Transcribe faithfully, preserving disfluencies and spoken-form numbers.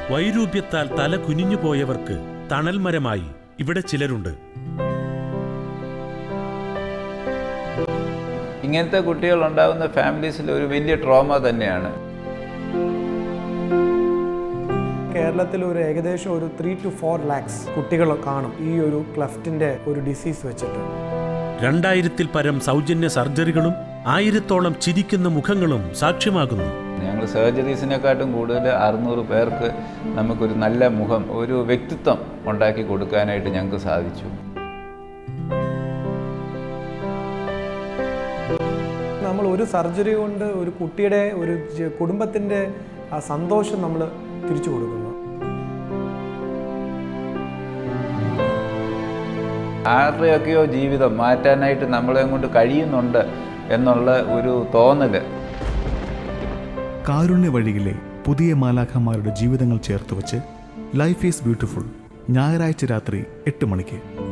വൈരൂപ്യത്താൽ തല കുനിഞ്ഞു പോയവർക്ക് തണൽമരമായി ഇവിടെ ചിലരുണ്ട്. ഇങ്ങനത്തെ കുട്ടികൾ ഉണ്ടാകുന്ന ഫാമിലീസിൽ ഒരു വലിയ ട്രോമ തന്നെയാണ്. കേരളത്തിൽ ഒരു ഏകദേശം ഒരു ത്രീ ടു ഫോർ ലാക്സ് കുട്ടികൾ കാണും ഈ ഒരു ക്ലഫ്റ്റിന്റെ ഒരു ഡിസീസ് വെച്ചിട്ട്. രണ്ടായിരത്തിൽ പരം സൗജന്യ സർജറികളും ആയിരത്തോളം ചിരിക്കുന്ന മുഖങ്ങളും സാക്ഷ്യമാകുന്നു. ഞങ്ങൾ സർജറീസിനെക്കാട്ടും കൂടുതൽ അറുന്നൂറ് പേർക്ക് നമുക്കൊരു നല്ല മുഖം, ഒരു വ്യക്തിത്വം ഉണ്ടാക്കി കൊടുക്കാനായിട്ട് ഞങ്ങൾക്ക് സാധിച്ചു. നമ്മൾ ഒരു സർജറി കൊണ്ട് ഒരു കുട്ടിയുടെ ഒരു കുടുംബത്തിൻ്റെ ആ സന്തോഷം നമ്മൾ തിരിച്ചു കൊടുക്കുന്നു. ആരുടെയൊക്കെയോ ജീവിതം മാറ്റാനായിട്ട് നമ്മളെ കൊണ്ട് കഴിയുന്നുണ്ട് എന്നുള്ള ഒരു തോന്നൽ. കാരുണ്യ വഴിയിലെ പുതിയ മാലാഖമാരുടെ ജീവിതങ്ങൾ ചേർത്ത് വച്ച് ലൈഫ് ഈസ് ബ്യൂട്ടിഫുൾ ഞായറാഴ്ച രാത്രി എട്ട് മണിക്ക്.